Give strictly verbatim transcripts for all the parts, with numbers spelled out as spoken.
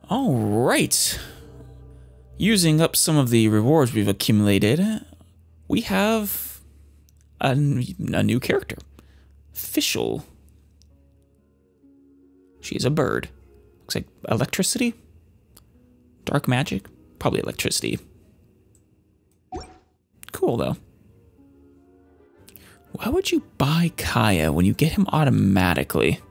All right. Using up some of the rewards we've accumulated, we have a, a new character. Fischl. She's a bird. Looks like electricity? Dark magic? Probably electricity. Cool, though. Why would you buy Kaya when you get him automatically?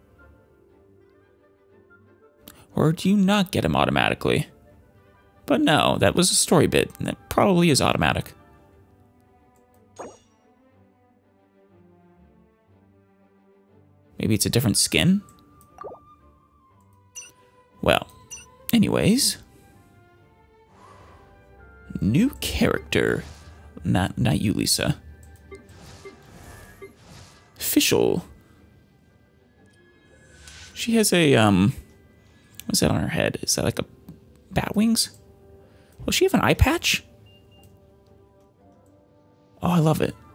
Or do you not get him automatically? But no, that was a story bit, and that probably is automatic. Maybe it's a different skin? Well, anyways. New character. Not, not you, Lisa. Fischl. She has a, um... what's that on her head? Is that like a bat wings? Will she have an eye patch? Oh, I love it.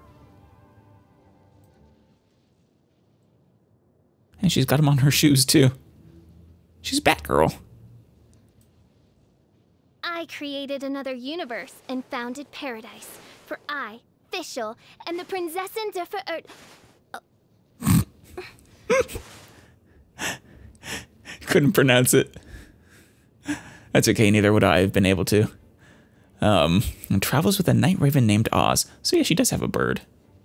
And she's got them on her shoes, too. She's Batgirl. I created another universe and founded paradise. For I, Fischl, and the Prinzessin de Fer... Oh. Couldn't pronounce it. That's okay, neither would I have been able to. Um, and travels with a night raven named Oz. So yeah, she does have a bird.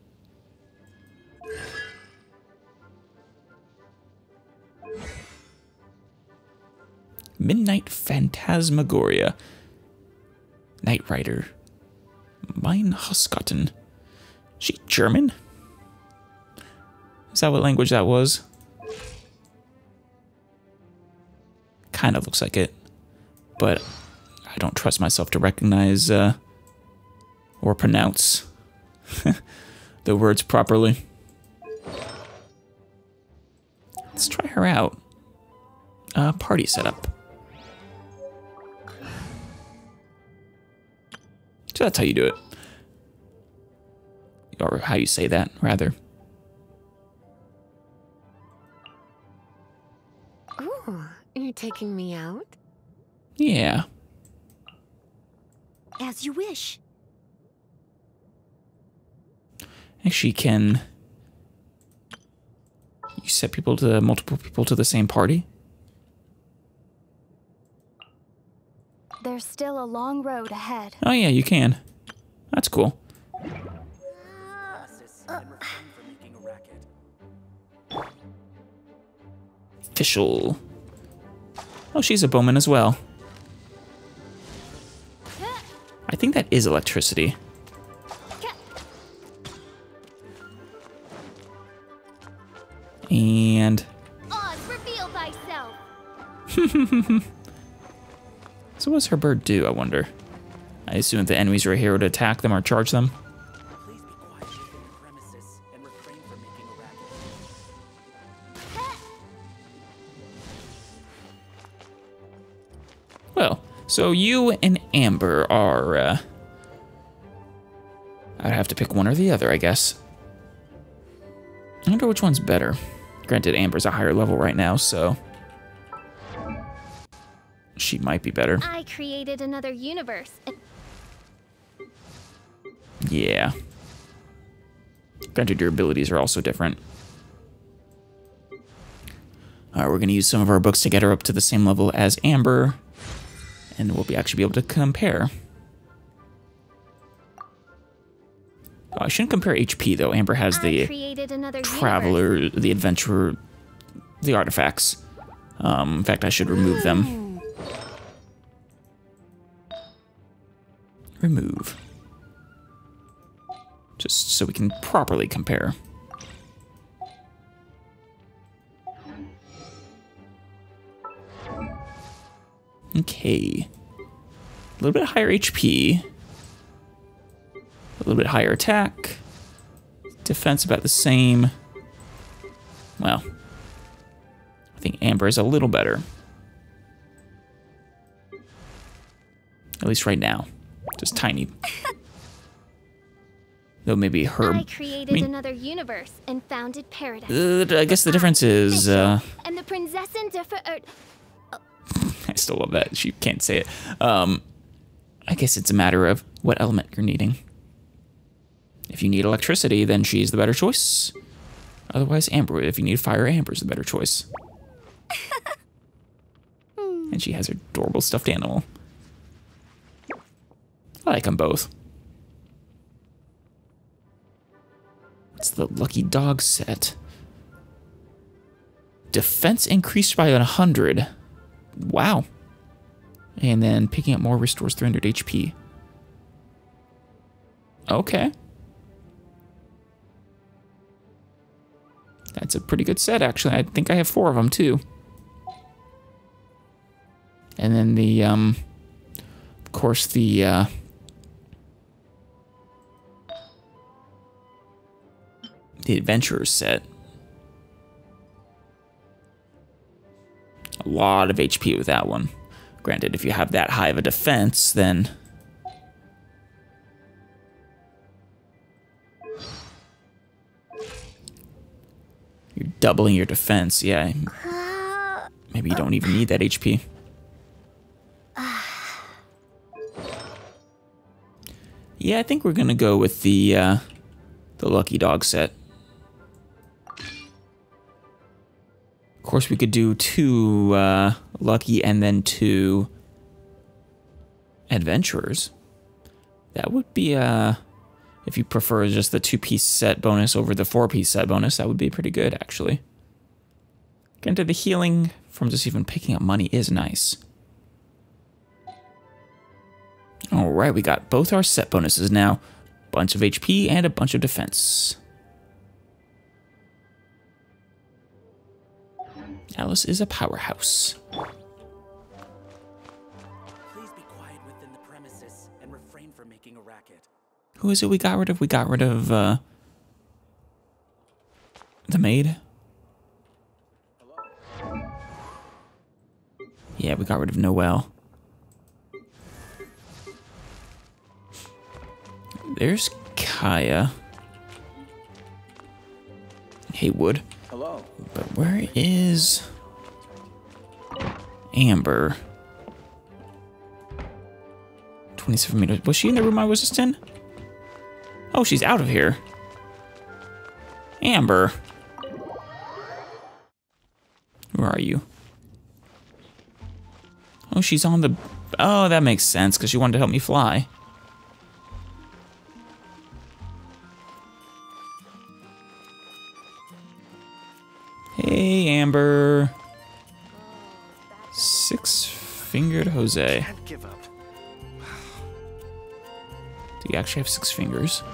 Midnight Phantasmagoria. Knight Rider. miHoYo. She German? Is that what language that was? Kind of looks like it. But I don't trust myself to recognize uh, or pronounce the words properly. Let's try her out. Uh, party setup. So that's how you do it. Or how you say that, rather. Oh, you're taking me out? Yeah. As you wish. And she can... You set people to multiple people to the same party? There's still a long road ahead. Oh yeah, you can. That's cool. Fischl. Oh, she's a bowman as well. I think that is electricity. And... Oz, reveal thyself. So what's her bird do, I wonder? I assume if the enemies are here to attack them or charge them. Please be quiet within the premises and refrain from making a racket. Well, so you and Amber are, uh... I'd have to pick one or the other, I guess. I wonder which one's better. Granted, Amber's a higher level right now, so... she might be better. I created another universe. And yeah. Granted, your abilities are also different. Alright, we're going to use some of our books to get her up to the same level as Amber. And we'll be actually be able to compare. Oh, I shouldn't compare H P, though. Amber has the Traveler, universe. the Adventurer, the artifacts. Um, in fact, I should remove them. Remove. Just so we can properly compare. Okay. A little bit higher H P. A little bit higher attack. Defense about the same. Well, I think Amber is a little better. At least right now. Just tiny. Though maybe her... I created I mean, another universe and founded paradise. Uh, I guess the difference is... Uh, and the Prinzessin de Fer... I I still love that. She can't say it. Um, I guess it's a matter of what element you're needing. If you need electricity, then she's the better choice. Otherwise, Amber. If you need fire, Amber's the better choice. And she has her adorable stuffed animal. I like them both. It's the Lucky Dog set. Defense increased by one hundred. Wow. And then picking up more restores three hundred H P. Okay. That's a pretty good set, actually. I think I have four of them, too. And then the, um... of course, the, uh... the Adventurers set. A lot of H P with that one. Granted, if you have that high of a defense, then... you're doubling your defense, yeah. Maybe you don't even need that H P. Yeah, I think we're gonna go with the, uh, the Lucky Dog set. Of course, we could do two uh, Lucky and then two Adventurers. That would be, uh, if you prefer just the two-piece set bonus over the four-piece set bonus, that would be pretty good, actually. Granted, the healing from just even picking up money is nice. Alright, we got both our set bonuses now. Bunch of H P and a bunch of defense. Alice is a powerhouse. Please be quiet within the premises and refrain from making a racket. Who is it we got rid of? We got rid of, uh... the maid? Hello? Yeah, we got rid of Noelle. There's Kaya. Haywood. Hello? But where is Amber? twenty-seven meters. Was she in the room I was just in? Oh, she's out of here. Amber. Where are you? Oh, she's on the... oh, that makes sense, because she wanted to help me fly. Hey, Amber. Six-fingered Jose. Can't give up. Do you actually have six fingers?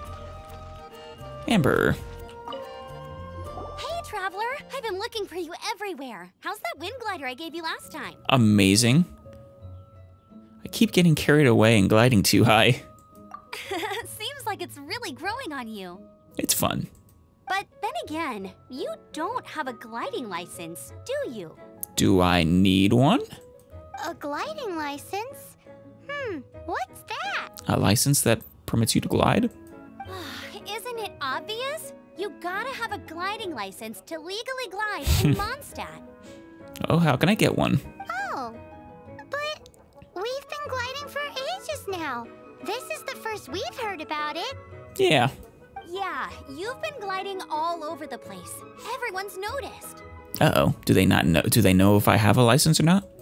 Amber. Hey, Traveler! I've been looking for you everywhere. How's that wind glider I gave you last time? Amazing. I keep getting carried away and gliding too high. Seems like it's really growing on you. It's fun. But then again, you don't have a gliding license, do you? Do I need one? A gliding license? Hmm, what's that? A license that permits you to glide? Isn't it obvious? You gotta have a gliding license to legally glide in Mondstadt. Oh, how can I get one? Oh, but we've been gliding for ages now. This is the first we've heard about it. Yeah. Yeah, you've been gliding all over the place. Everyone's noticed. Uh-oh. Do they not know? Do they know if I have a license or not?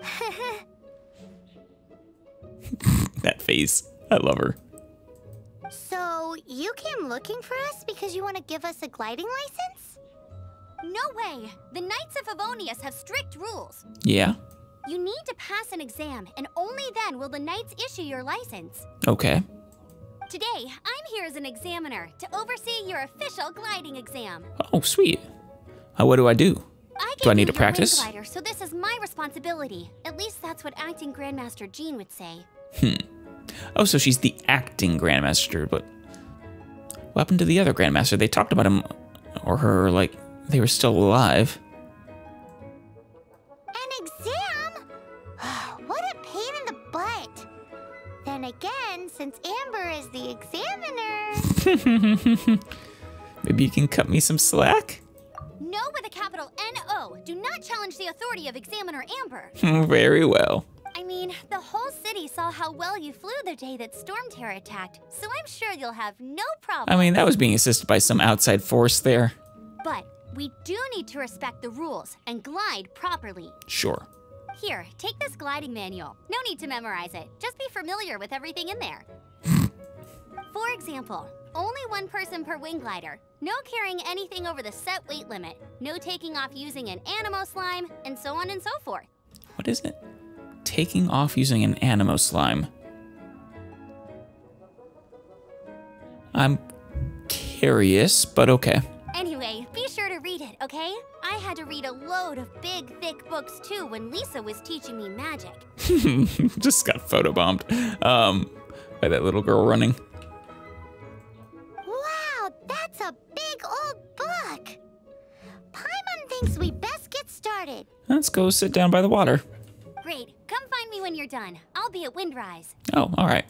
That face. I love her. So, you came looking for us because you want to give us a gliding license? No way. The Knights of Favonius have strict rules. Yeah? You need to pass an exam, and only then will the Knights issue your license. Okay. Today, I'm here as an examiner to oversee your official gliding exam. Oh, sweet. Uh, what do I do? I Do I gave need you to your practice? wind glider, so this is my responsibility. At least that's what acting Grandmaster Jean would say. Hmm. Oh, so she's the acting Grandmaster, but what happened to the other Grandmaster? They talked about him or her like they were still alive. An exam? What a pain in the butt. Then again, since Amber is the examiner... Maybe you can cut me some slack? No with a capital capital N O. Do not challenge the authority of Examiner Amber. Very well. I mean, the whole city saw how well you flew the day that Storm Terror attacked, so I'm sure you'll have no problem. I mean, that was being assisted by some outside force there. But we do need to respect the rules and glide properly. Sure. Here, take this gliding manual. No need to memorize it. Just be familiar with everything in there. For example, only one person per wing glider. No carrying anything over the set weight limit. No taking off using an animo slime, and so on and so forth. What is it? Taking off using an animo slime. I'm curious, but okay. Anyway, be sure to read it, okay? I had to read a load of big, thick books too when Lisa was teaching me magic. Just got photobombed um, by that little girl running. Wow, that's a big old book. Paimon thinks we best get started. Let's go sit down by the water. Great. Come find me when you're done. I'll be at Windrise. Oh, all right.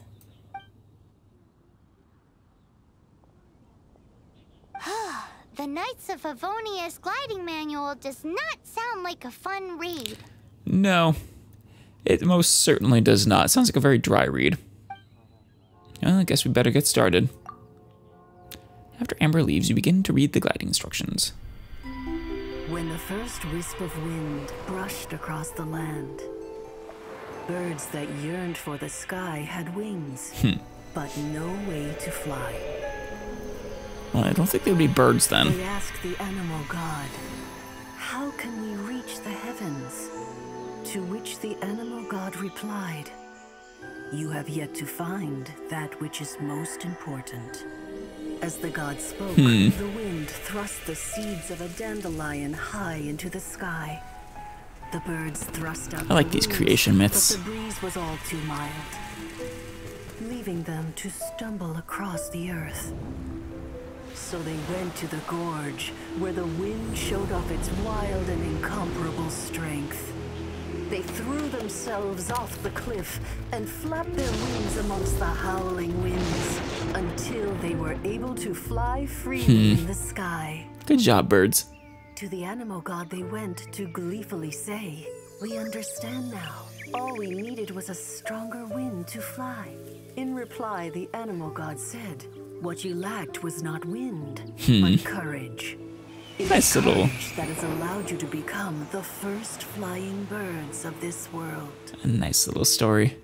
The Knights of Favonia's gliding manual does not sound like a fun read. No, it most certainly does not. It sounds like a very dry read. Well, I guess we better get started. After Amber leaves, you begin to read the gliding instructions. When the first wisp of wind brushed across the land, birds that yearned for the sky had wings, Hmm. but no way to fly. Well, I don't think they would be birds then. They asked the animal god, "How can we reach the heavens?" To which the animal god replied, "You have yet to find that which is most important." As the god spoke, Hmm. the wind thrust the seeds of a dandelion high into the sky. The birds thrust out I like the these roots, creation myths. But the breeze was all too mild, leaving them to stumble across the earth. So they went to the gorge, where the wind showed off its wild and incomparable strength. They threw themselves off the cliff and flapped their wings amongst the howling winds until they were able to fly freely Hmm. in the sky. Good job, birds. To the animal god they went to gleefully say, "We understand now. All we needed was a stronger wind to fly." In reply, the animal god said, "What you lacked was not wind, Hmm. but courage. It Nice is little- courage that has allowed you to become the first flying birds of this world." A nice little story.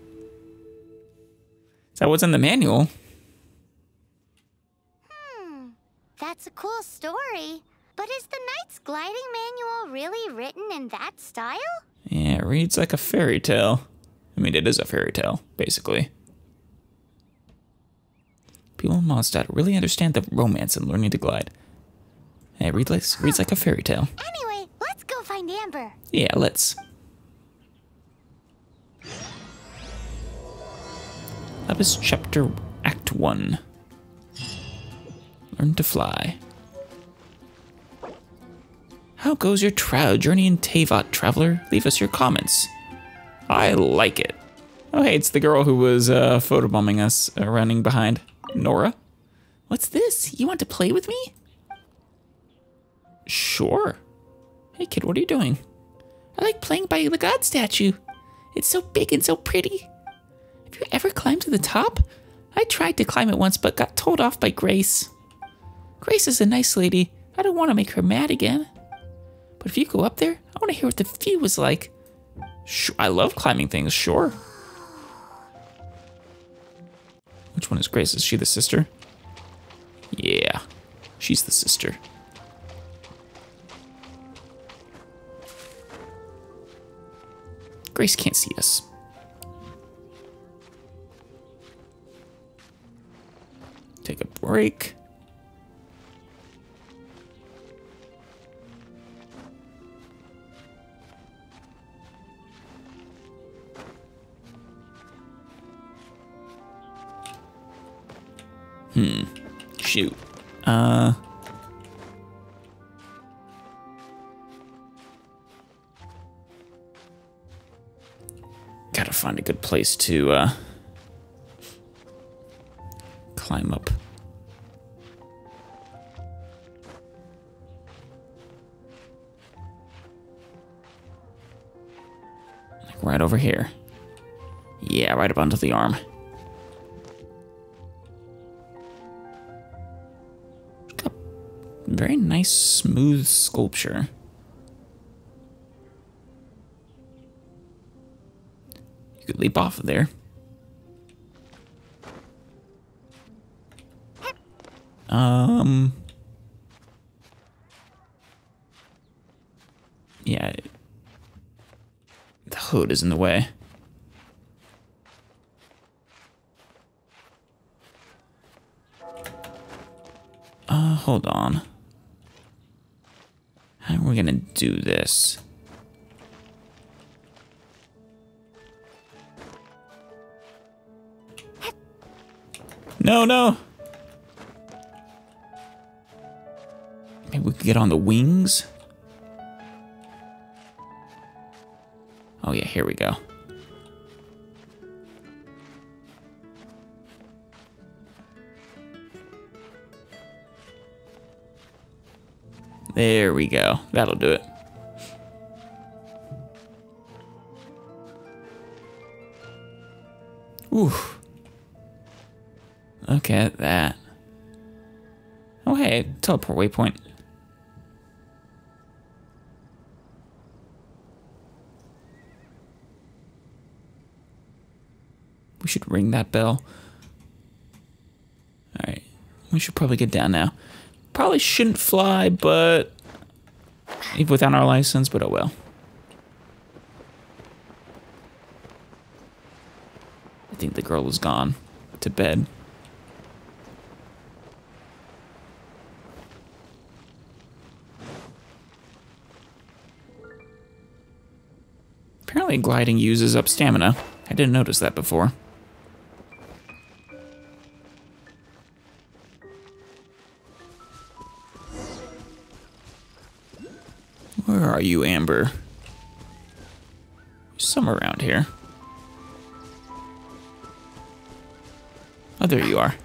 Is that what's in the manual? Hmm, that's a cool story. But is the Knight's gliding manual really written in that style? Yeah, it reads like a fairy tale. I mean, it is a fairy tale, basically. People in Mondstadt really understand the romance in learning to glide. Yeah, it reads like, reads like a fairy tale. Anyway, let's go find Amber. Yeah, let's. Lapis Chapter Act one. Learn to fly. How goes your trial journey in Teyvat, traveler? Leave us your comments. I like it. Oh, hey, it's the girl who was uh, photobombing us, uh, running behind. Nora? What's this? You want to play with me? Sure. Hey, kid, what are you doing? I like playing by the god statue. It's so big and so pretty. Have you ever climbed to the top? I tried to climb it once, but got told off by Grace. Grace is a nice lady. I don't want to make her mad again. But if you go up there, I want to hear what the view was like. Sure, I love climbing things, sure. Which one is Grace? Is she the sister? Yeah, she's the sister. Grace can't see us. Take a break. Hmm. Shoot. Uh. Gotta find a good place to, uh, climb up. right over here. Yeah, right up onto the arm. Got very nice, smooth sculpture. You could leap off of there. Um. Yeah. The hood is in the way. Uh, hold on. How are we gonna do this? No, no! Maybe we could get on the wings? Oh yeah, here we go. There we go. That'll do it. Ooh. Look at that. Oh hey, teleport waypoint. We should ring that bell. Alright. We should probably get down now. Probably shouldn't fly, but... even without our license, but oh well. I think the girl is gone to bed. Apparently gliding uses up stamina. I didn't notice that before. Where are you, Amber? Somewhere around here. Oh, there you are.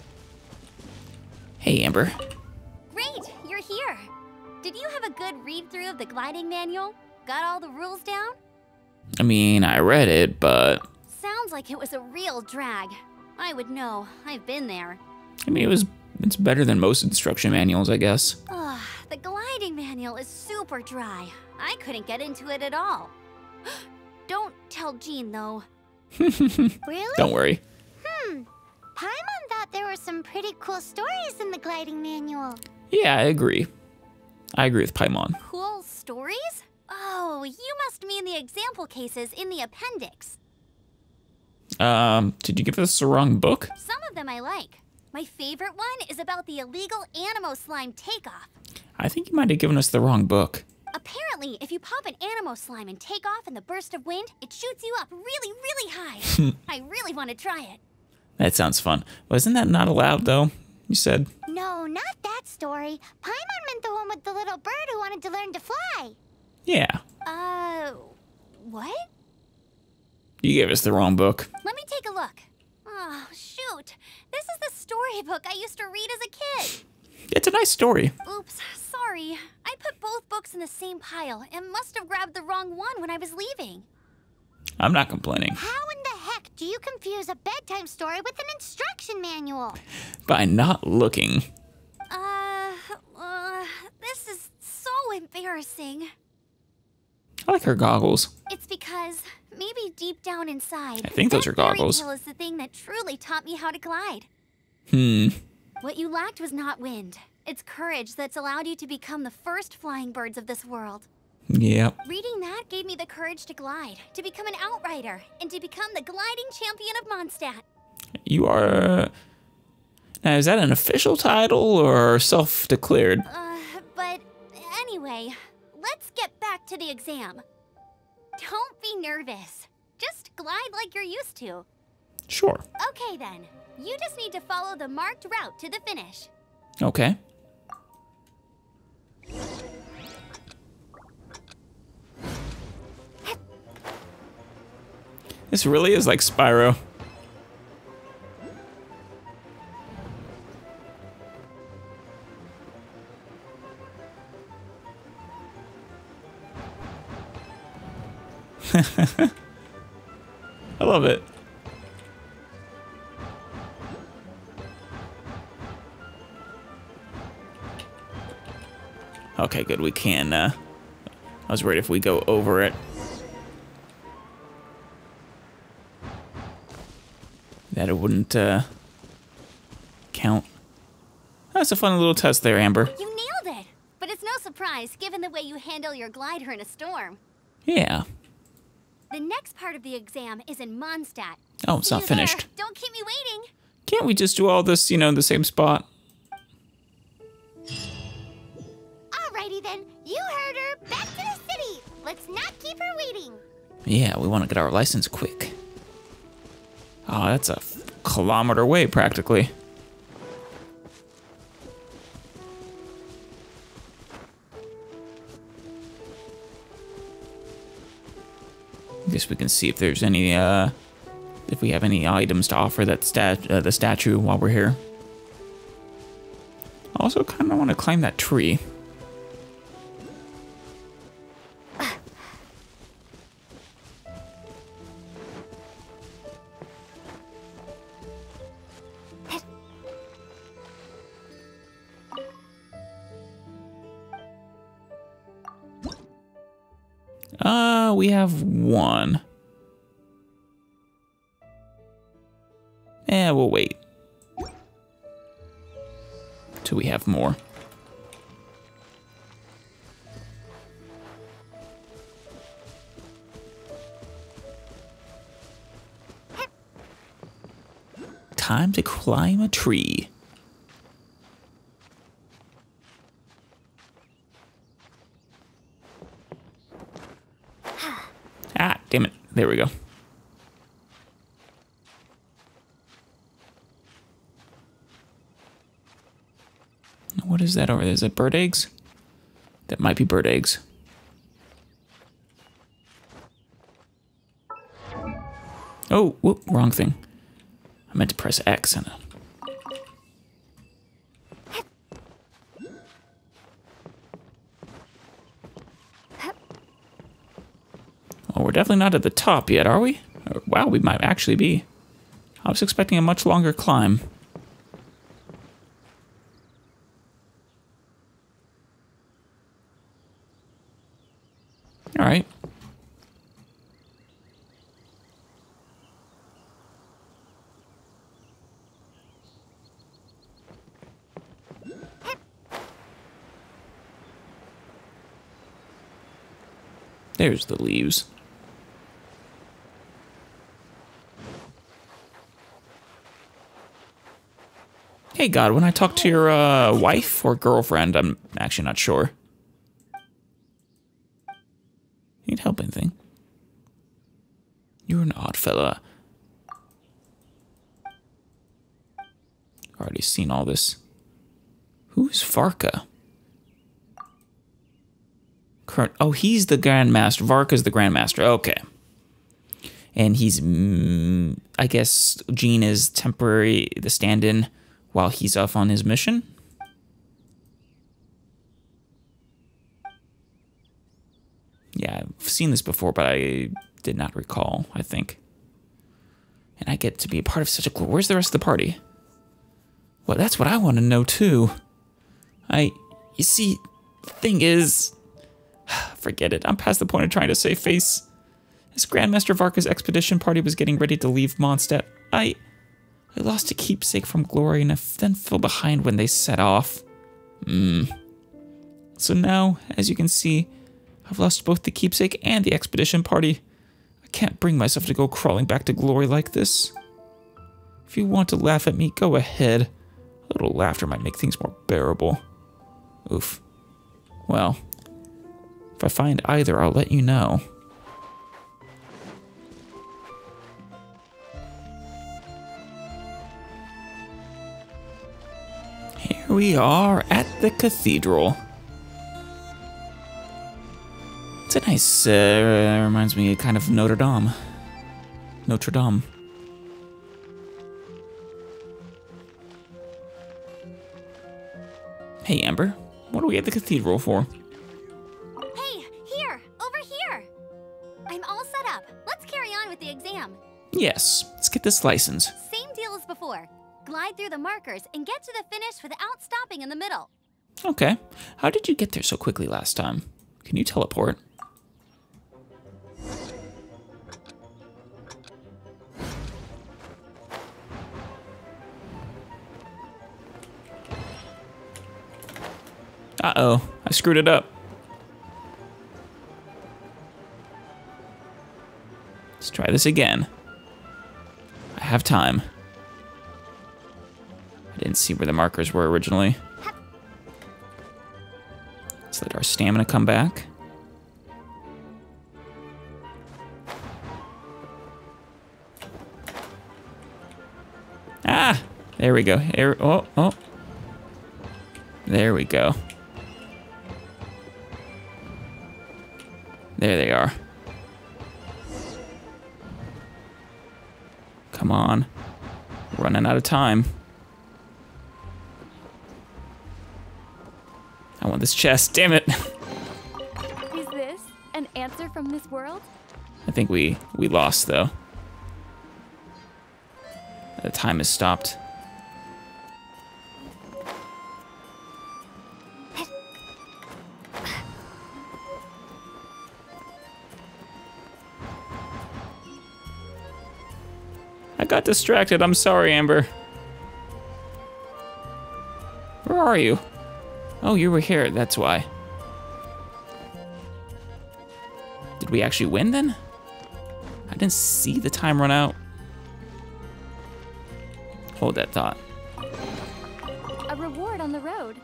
Hey, Amber. Great, you're here. Did you have a good read-through of the gliding manual? Got all the rules down? I mean, I read it, but... Sounds like it was a real drag. I would know. I've been there. I mean, it was... it's better than most instruction manuals, I guess. Ugh, the gliding manual is super dry. I couldn't get into it at all. Don't tell Jean, though. Really? Don't worry. Hmm. Paimon thought there were some pretty cool stories in the gliding manual. Yeah, I agree. I agree with Paimon. Cool stories? Oh, you must mean the example cases in the appendix. Um, did you give us the wrong book? Some of them I like. My favorite one is about the illegal Animo slime takeoff. I think you might have given us the wrong book. Apparently, if you pop an Animo slime and take off in the burst of wind, it shoots you up really, really high. I really want to try it. That sounds fun. Wasn't that not allowed, though? You said. No, not that story. Paimon meant the one with the little bird who wanted to learn to fly. Yeah. Uh, what? You gave us the wrong book. Let me take a look. Oh, shoot. This is the storybook I used to read as a kid. It's a nice story. Oops, sorry. I put both books in the same pile and must have grabbed the wrong one when I was leaving. I'm not complaining. How in the heck do you confuse a bedtime story with an instruction manual? By not looking. Uh, uh, this is so embarrassing. I like her goggles. It's because maybe deep down inside, I think those that are goggles. fairy tale is the thing that truly taught me how to glide. Hmm. What you lacked was not wind. It's courage that's allowed you to become the first flying birds of this world. Yep. Reading that gave me the courage to glide, to become an outrider, and to become the gliding champion of Mondstadt. You are... Now, is that an official title or self-declared? Uh, but anyway, let's get back to the exam. Don't be nervous. Just glide like you're used to. Sure. Okay then. You just need to follow the marked route to the finish. Okay. This really is like Spyro. I love it. Okay, good. We can. Uh, I was worried if we go over it. That it wouldn't uh, count. That's a fun little test there, Amber. You nailed it! But it's no surprise, given the way you handle your glider in a storm. Yeah. The next part of the exam is in Mondstadt. Oh, it's See not you finished. there. Don't keep me waiting. Can't we just do all this, you know, in the same spot? Alrighty then. You heard her. Back to the city. Let's not keep her waiting. Yeah, we want to get our license quick. Oh, that's a kilometer away, practically. I guess we can see if there's any, uh, if we have any items to offer that stat uh, the statue while we're here. I also kind of want to climb that tree. Uh, we have one. Eh, we'll wait till we have more. Time to climb a tree. Ah, damn it. There we go. What is that over there? Is it bird eggs? That might be bird eggs. Oh, whoop, wrong thing. I meant to press X and oh, we're definitely not at the top yet, are we? Wow, we might actually be. I was expecting a much longer climb. All right. There's the leaves. Hey, God, when I talk to your uh, wife or girlfriend, I'm actually not sure. Need help, anything? You're an odd fella. Already seen all this. Who's Varka? Current. Oh, he's the Grandmaster. Varka's the Grandmaster. Okay. And he's, mm, I guess, Jean is temporary, the stand-in, while he's off on his mission. Yeah, I've seen this before, but I did not recall, I think. And I get to be a part of such a cool... Where's the rest of the party? Well, that's what I want to know, too. I... You see, the thing is... Forget it. I'm past the point of trying to save face. As Grandmaster Varka's expedition party was getting ready to leave Mondstadt, I... I lost a keepsake from Glory and I then fell behind when they set off. Hmm. So now, as you can see... I've lost both the keepsake and the expedition party. I can't bring myself to go crawling back to Glory like this. If you want to laugh at me, go ahead. A little laughter might make things more bearable. Oof. Well, if I find either, I'll let you know. Here we are at the cathedral. It's a nice, uh, reminds me kind of Notre Dame. Notre Dame. Hey, Amber. What are we at the cathedral for? Hey, here! Over here! I'm all set up. Let's carry on with the exam. Yes, let's get this license. Same deal as before. Glide through the markers and get to the finish without stopping in the middle. Okay. How did you get there so quickly last time? Can you teleport? Uh-oh, I screwed it up. Let's try this again. I have time. I didn't see where the markers were originally. Let's let our stamina come back. Ah! There we go. There, oh, oh. There we go. There they are. Come on. We're running out of time. I want this chest, damn it. Is this an answer from this world? I think we, we lost though. The time has stopped. I got distracted, I'm sorry, Amber. Where are you? Oh, you were here, that's why. Did we actually win then? I didn't see the time run out. Hold that thought. A reward on the road.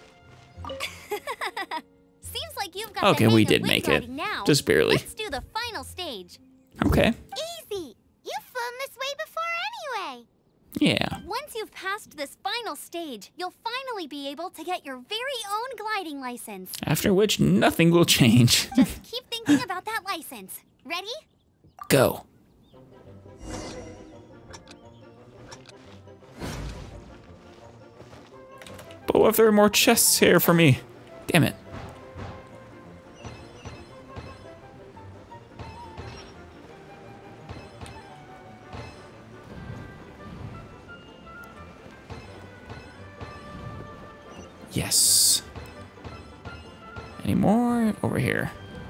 Seems like you've got Okay, the hang we of did wind make it. riding now. Just barely. Let's do the final stage. Okay. Easy! You've flown this way before anyway! Yeah. Once you've passed this final stage, you'll finally be able to get your very own gliding license. After which, nothing will change. Just keep thinking about that license. Ready? Go. But what if there are more chests here for me? Damn it. Yes. Any more? Over here.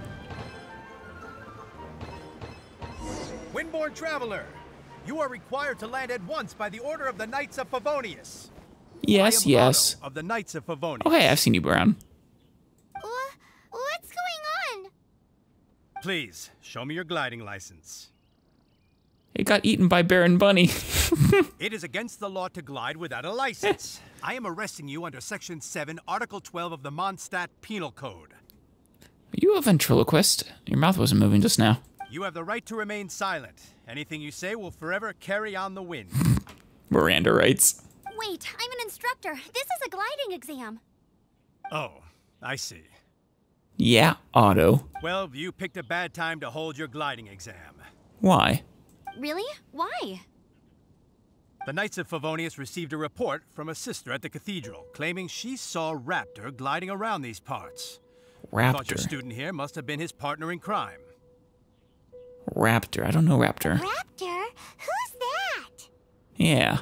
Windborne Traveler, you are required to land at once by the order of the Knights of Favonius. Yes, I am yes. Otto of the Knights of Favonius. Oh, hey, I've seen you, Brown. Wha- What's going on? Please, show me your gliding license. It got eaten by Baron Bunny. It is against the law to glide without a license. I am arresting you under Section seven, Article twelve of the Mondstadt Penal Code. Are you a ventriloquist? Your mouth wasn't moving just now. You have the right to remain silent. Anything you say will forever carry on the wind. Miranda writes. Wait, I'm an instructor. This is a gliding exam. Oh, I see. Yeah, Otto. Well, you picked a bad time to hold your gliding exam. Why? Really? Why? The Knights of Favonius received a report from a sister at the cathedral claiming she saw Raptor gliding around these parts. Thought your Raptor. student here must have been his partner in crime. Raptor. I don't know Raptor. Raptor? Who's that? Yeah.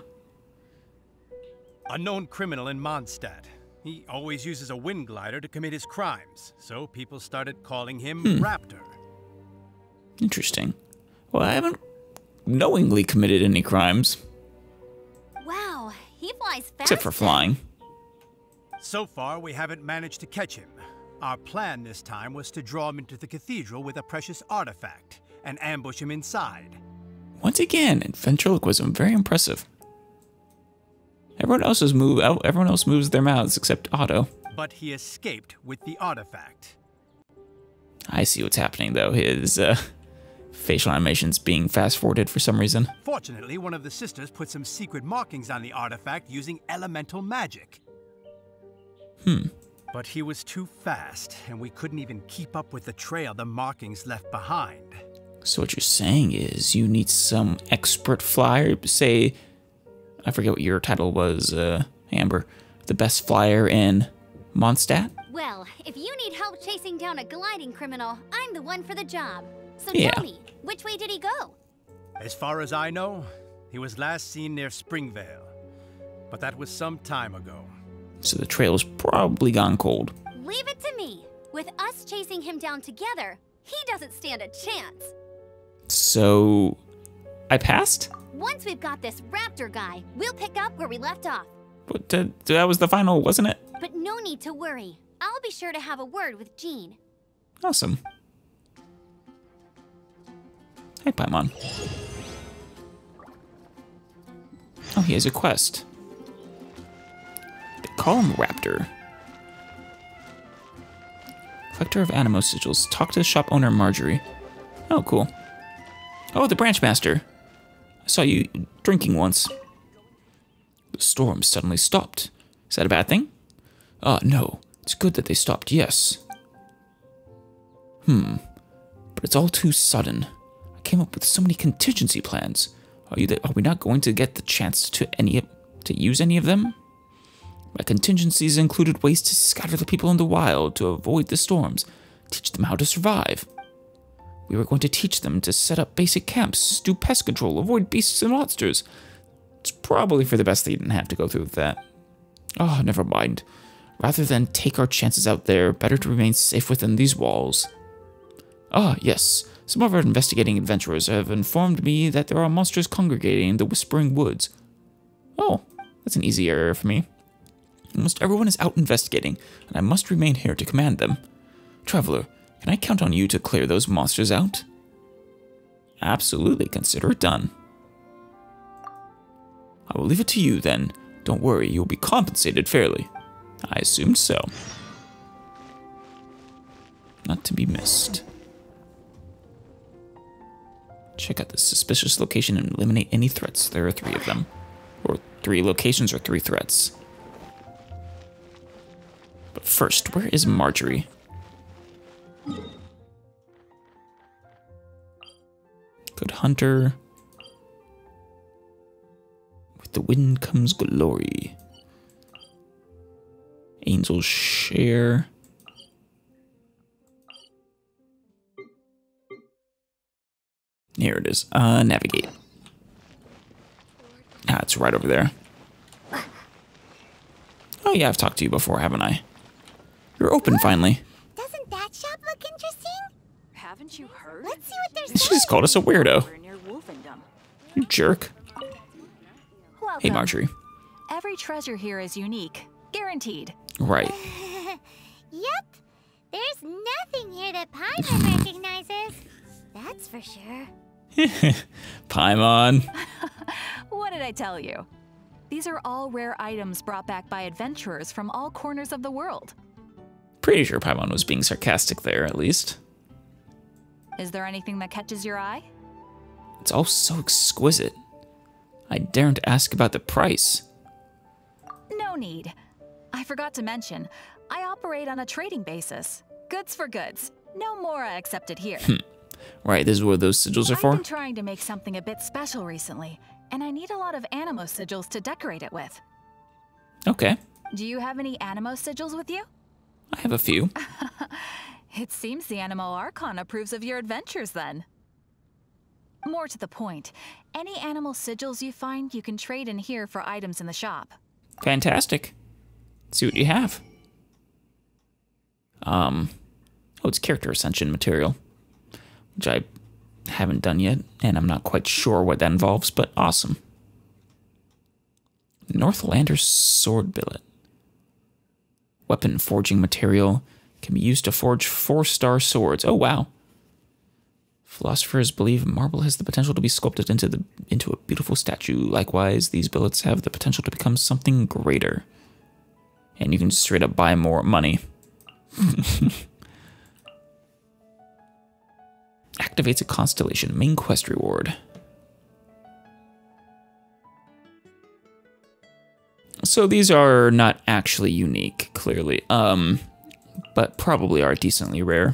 Unknown criminal in Mondstadt. He always uses a wind glider to commit his crimes, so people started calling him Hmm. Raptor. Interesting. Well, I haven't knowingly committed any crimes. Wow, he flies fast. Except for flying. So far, we haven't managed to catch him. Our plan this time was to draw him into the cathedral with a precious artifact and ambush him inside. Once again, ventriloquism, very impressive. Everyone else is move. Everyone else moves their mouths except Otto. But he escaped with the artifact. I see what's happening though. His uh, facial animations being fast forwarded for some reason. Fortunately, one of the sisters put some secret markings on the artifact using elemental magic. Hmm. But he was too fast, and we couldn't even keep up with the trail the markings left behind. So what you're saying is you need some expert flyer, say, I forget what your title was, uh, Amber, the best flyer in Mondstadt? Well, if you need help chasing down a gliding criminal, I'm the one for the job. So Yeah. tell me, which way did he go? As far as I know, he was last seen near Springvale, but that was some time ago. So the trail's probably gone cold. Leave it to me. With us chasing him down together, he doesn't stand a chance. So, I passed? Once we've got this raptor guy, we'll pick up where we left off. But uh, that was the final, wasn't it? But no need to worry. I'll be sure to have a word with Jean. Awesome. Hey, Paimon. Oh, he has a quest. They call him Raptor. Collector of Animo Sigils. Talk to the shop owner, Marjorie. Oh, cool. Oh, the branch master. I saw you drinking once. The storm suddenly stopped. Is that a bad thing? Ah, uh, no. It's good that they stopped, yes. Hmm. But it's all too sudden. I came up with so many contingency plans. Are you? The, are we not going to get the chance to any to use any of them? My contingencies included ways to scatter the people in the wild to avoid the storms, teach them how to survive. We were going to teach them to set up basic camps, do pest control, avoid beasts and monsters. It's probably for the best they didn't have to go through with that. Oh, never mind. Rather than take our chances out there, better to remain safe within these walls. Ah, yes. Some of our investigating adventurers have informed me that there are monsters congregating in the Whispering Woods. Oh, that's an easy area for me. Almost everyone is out investigating, and I must remain here to command them. Traveler, can I count on you to clear those monsters out? Absolutely, consider it done. I will leave it to you then. Don't worry, you will be compensated fairly. I assumed so. Not to be missed. Check out this suspicious location and eliminate any threats. There are three of them. Or three locations or three threats. But first, where is Marjorie? Good hunter. With the wind comes glory. Angel's share. Here it is. Uh, navigate. Ah, it's right over there. Oh yeah, I've talked to you before, haven't I? You're open finally. Doesn't that shop look interesting? Haven't you heard? Let's see what there's. She just called us a weirdo. Near Wolfendom. You jerk. Welcome. Hey, Marjorie. Every treasure here is unique. Guaranteed. Right. Yep. There's nothing here that Paimon recognizes. That's for sure. Paimon. What did I tell you? These are all rare items brought back by adventurers from all corners of the world. Pretty sure Paimon was being sarcastic there, at least. Is there anything that catches your eye? It's all so exquisite. I daren't ask about the price. No need. I forgot to mention, I operate on a trading basis. Goods for goods. No Mora accepted here. Right, this is what those sigils are for? I've been trying to make something a bit special recently, and I need a lot of Animo sigils to decorate it with. Okay. Do you have any Animo sigils with you? I have a few. It seems the Animo Archon approves of your adventures then. More to the point, any animal sigils you find you can trade in here for items in the shop. Fantastic. Let's see what you have. Um, oh, it's character ascension material, which I haven't done yet, and I'm not quite sure what that involves, but awesome. Northlander's sword billet. Weapon forging material can be used to forge four-star swords. Oh, wow. Philosophers believe marble has the potential to be sculpted into the into a beautiful statue. Likewise, these billets have the potential to become something greater. And you can just straight up buy more money. Activates a constellation. Main quest reward. So these are not actually unique, clearly. Um, but probably are decently rare.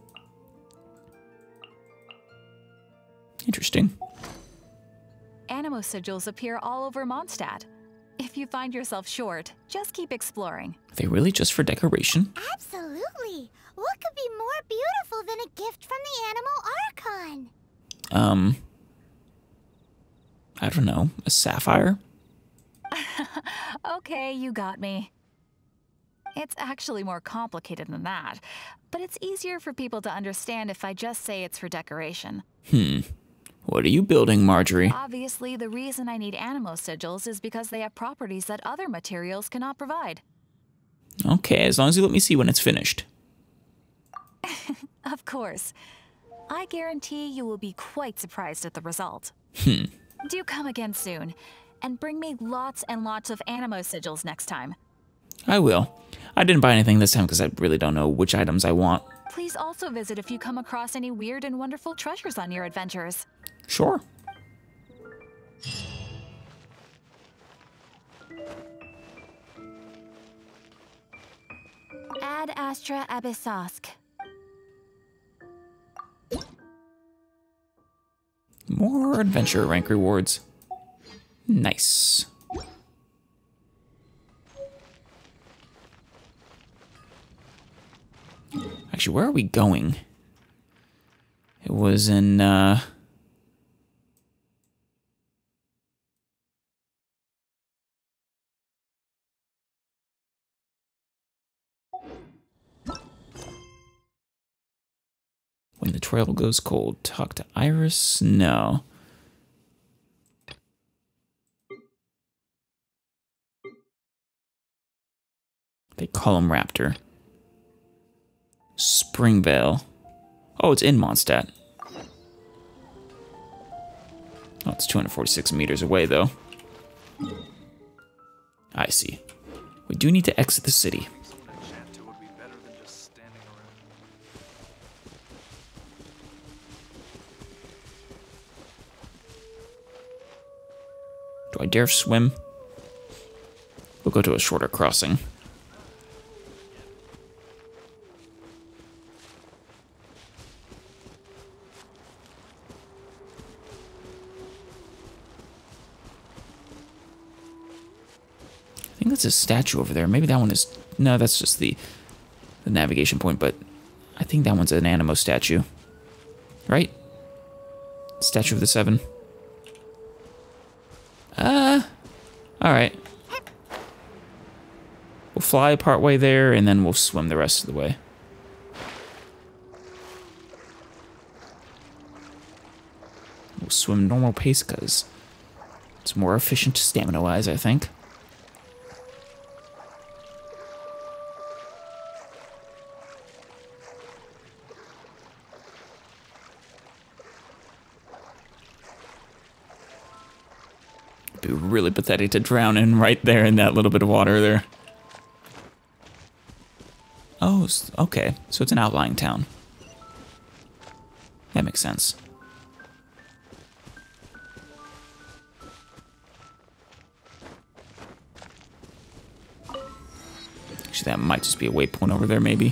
Interesting. Animo sigils appear all over Mondstadt. If you find yourself short, just keep exploring. Are they really just for decoration? Absolutely. What could be more beautiful than a gift from the Animal Archon? Um, I don't know, a sapphire? Okay, you got me. It's actually more complicated than that, but it's easier for people to understand if I just say it's for decoration. Hmm. What are you building, Marjorie? Obviously, the reason I need animo sigils is because they have properties that other materials cannot provide. Okay, as long as you let me see when it's finished. Of course. I guarantee you will be quite surprised at the result. Hmm. Do come again soon, and bring me lots and lots of animo sigils next time. I will. I didn't buy anything this time because I really don't know which items I want. Please also visit if you come across any weird and wonderful treasures on your adventures. Sure. Ad Astra Abyssosk. More adventure rank rewards. Nice. Actually, where are we going? It was in, uh... When the trail goes cold, talk to Iris? No. They call him Raptor. Springvale. Oh, it's in Mondstadt. Oh, it's two hundred forty-six meters away, though. I see. We do need to exit the city. Do I dare swim? We'll go to a shorter crossing. I think that's a statue over there. Maybe that one is... No, that's just the, the navigation point, but I think that one's an Animo statue. Right? Statue of the Seven. Uh, alright. We'll fly partway there, and then we'll swim the rest of the way. We'll swim normal pace, because it's more efficient stamina-wise, I think. It'd be really pathetic to drown in right there in that little bit of water there. Oh, okay. So it's an outlying town. That makes sense. Actually, that might just be a waypoint over there, maybe.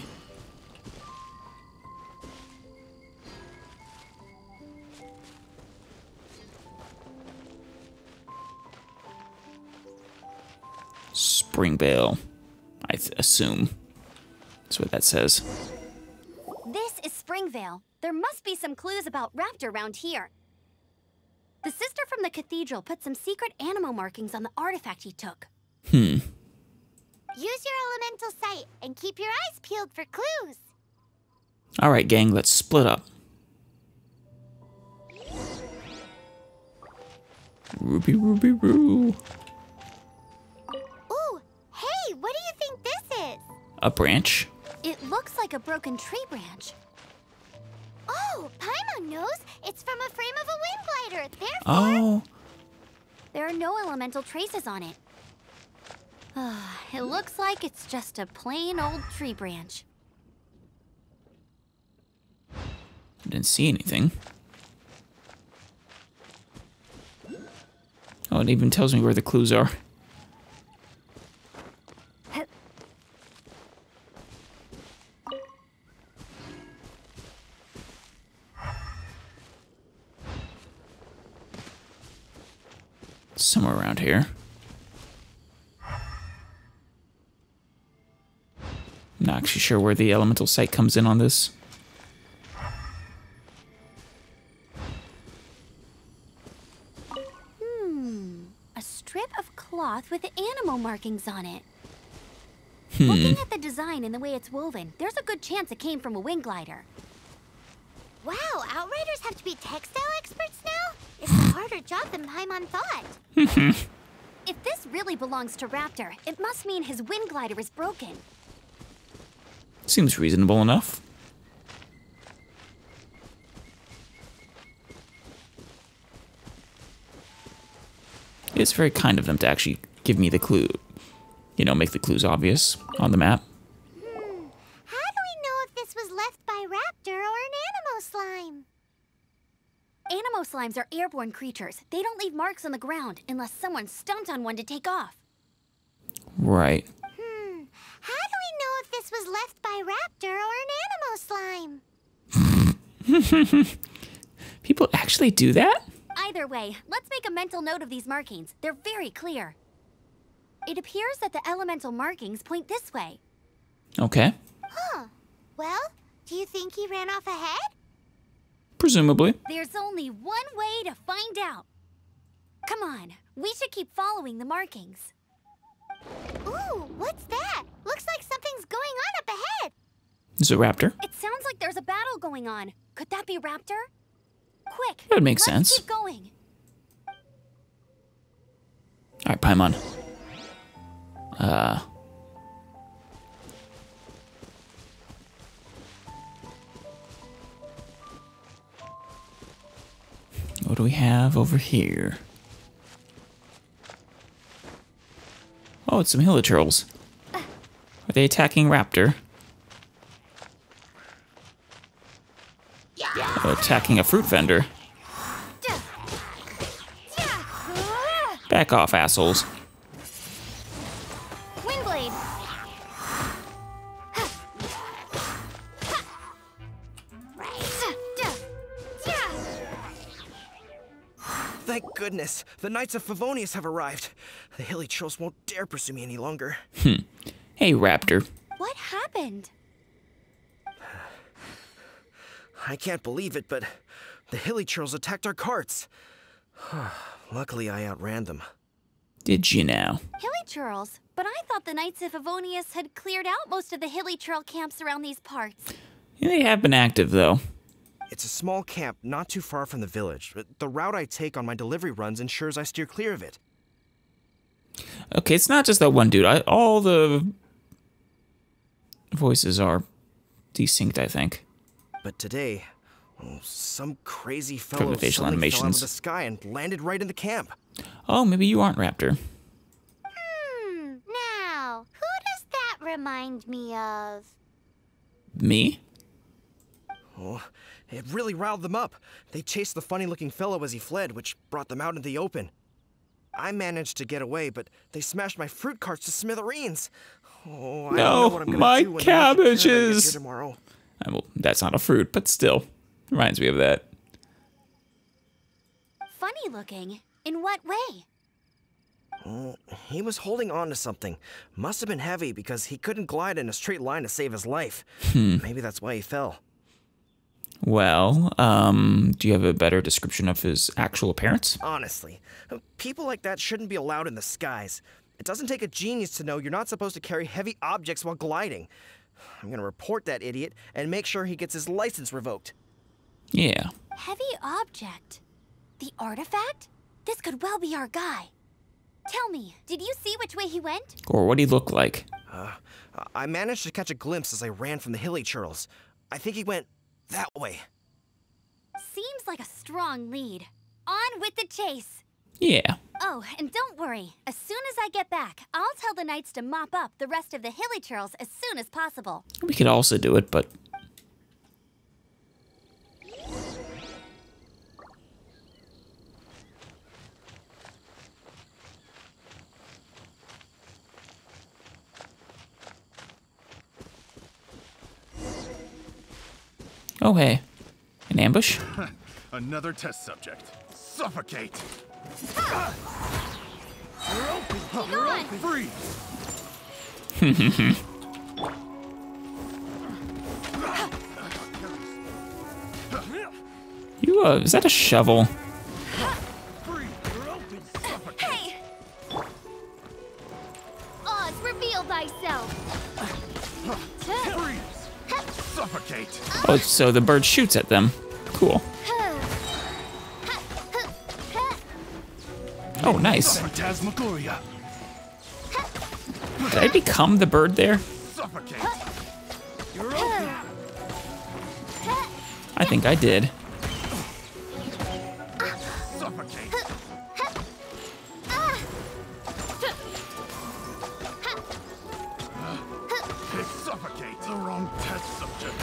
Springvale, I th assume. That's what that says. This is Springvale. There must be some clues about Raptor around here. The sister from the cathedral put some secret animal markings on the artifact he took. Hmm. Use your elemental sight and keep your eyes peeled for clues. Alright, gang, let's split up. Ruby, ruby, roo. Ooh, hey, what do you think this is? A branch? It looks like a broken tree branch. Oh, Paimon knows. It's from a frame of a wind glider. Therefore, Oh. There are no elemental traces on it. It looks like it's just a plain old tree branch. I didn't see anything. Oh, it even tells me where the clues are. Somewhere around here. Not actually sure where the elemental sight comes in on this. markings on it. Hmm. Looking at the design and the way it's woven, there's a good chance it came from a wing glider. Wow, Outriders have to be textile experts now? It's a harder job than Paimon thought. If this really belongs to Raptor, it must mean his wind glider is broken. Seems reasonable enough. It's very kind of them to actually give me the clue. You know, make the clues obvious on the map. Hmm. How do we know if this was left by Raptor or an Animo slime? Animo slimes are airborne creatures. They don't leave marks on the ground unless someone stomped on one to take off. Right. Hmm. How do we know if this was left by Raptor or an Animo slime? People actually do that? Either way, let's make a mental note of these markings. They're very clear. It appears that the elemental markings point this way. Okay. Huh. Well, do you think he ran off ahead? Presumably. There's only one way to find out. Come on, we should keep following the markings. Ooh, what's that? Looks like something's going on up ahead. Is it a raptor? It sounds like there's a battle going on. Could that be Raptor? Quick, That would make let's sense. keep going. Alright, Paimon. Uh. What do we have over here? Oh, it's some hilichurls. Are they attacking Raptor? Oh, attacking a fruit vendor. Back off, assholes. Windblade. Thank goodness, the Knights of Favonius have arrived. The hilichurls won't dare pursue me any longer. Hmm. Hey, Raptor. What happened? I can't believe it, but the hilichurls attacked our carts. Luckily, I outran them. Did you now? Hilichurls? But I thought the Knights of Favonius had cleared out most of the hilichurl camps around these parts. Yeah, they have been active, though. It's a small camp not too far from the village. The route I take on my delivery runs ensures I steer clear of it. Okay, it's not just that one dude. I, all the voices are desynced, I think. But today, oh, some crazy From fellow the facial suddenly fell out animations. of the sky and landed right in the camp. Oh, maybe you aren't Raptor. Hmm. Now, who does that remind me of? Me? Oh, it really riled them up. They chased the funny-looking fellow as he fled, which brought them out in the open. I managed to get away, but they smashed my fruit carts to smithereens. Oh, I don't know what I'm No, gonna my do when the Market Paradise gets cabbages! here tomorrow. Uh, well, that's not a fruit, but still. Reminds me of that. Funny looking? In what way? Oh, he was holding on to something. Must have been heavy because he couldn't glide in a straight line to save his life. Hmm. Maybe that's why he fell. Well, um, do you have a better description of his actual appearance? Honestly, people like that shouldn't be allowed in the skies. It doesn't take a genius to know you're not supposed to carry heavy objects while gliding. I'm gonna report that idiot and make sure he gets his license revoked. Yeah. Heavy object? The artifact? This could well be our guy. Tell me, did you see which way he went? Or what he looked like. Uh, I managed to catch a glimpse as I ran from the hilichurls. I think he went that way. Seems like a strong lead. On with the chase. Yeah. Oh, and don't worry. As soon as I get back, I'll tell the Knights to mop up the rest of the hilichurls as soon as possible. We could also do it, but... Oh, hey. An ambush? Another test subject. Suffocate! You're on! Freeze! You, uh, is that a shovel? Hey! myself. Freeze! Suffocate! Oh, so the bird shoots at them. Cool. Oh, nice. Phantasmagoria! Did I become the bird there? Suffocate! You're open! I think I did. Suffocate! Suffocate! The wrong test subject.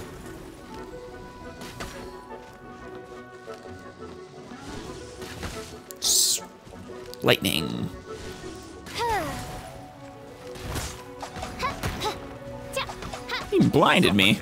S- Lightning. He blinded me.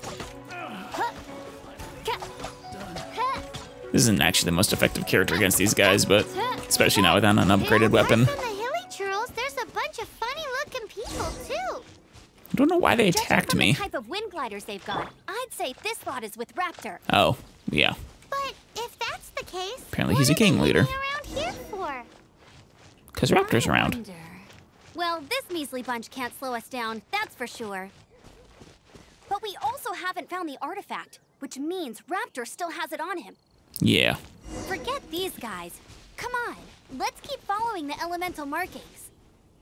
This isn't actually the most effective character against these guys, but especially not without an upgraded weapon. Aside from the hilly churls, there's a bunch of funny-looking people too. I don't know why they attacked Judging me. from the type of wind gliders they've got, I'd say this lot is with Raptor. Oh, yeah. But if that's the case, Apparently what he's a are they gang leader. hanging around here for? Because Raptor's I around. wonder. Well, this measly bunch can't slow us down, that's for sure. But we also haven't found the artifact, which means Raptor still has it on him. Yeah. Forget these guys. Come on, let's keep following the elemental markings.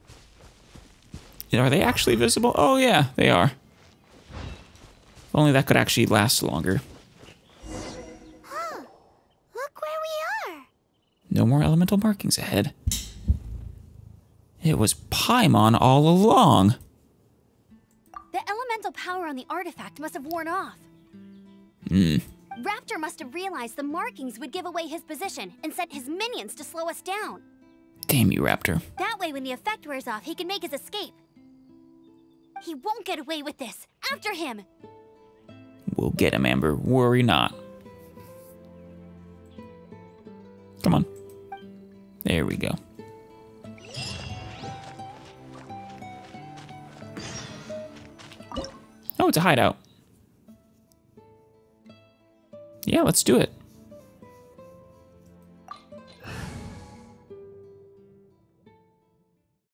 Are they actually visible? Oh, yeah, they are. If only that could actually last longer. Huh. Look where we are. No more elemental markings ahead. It was Paimon all along. The elemental power on the artifact must have worn off. Hmm. Raptor must have realized the markings would give away his position and sent his minions to slow us down. Damn you, Raptor. That way, when the effect wears off, he can make his escape. He won't get away with this. After him! We'll get him, Amber. Worry not. Come on. There we go. Oh, it's a hideout. Yeah, let's do it.